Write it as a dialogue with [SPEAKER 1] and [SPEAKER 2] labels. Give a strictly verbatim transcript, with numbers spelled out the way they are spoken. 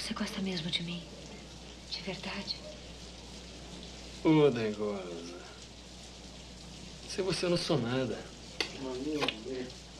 [SPEAKER 1] Você gosta mesmo de mim? De verdade?
[SPEAKER 2] Ô, Dengosa. Sem você eu não sou nada.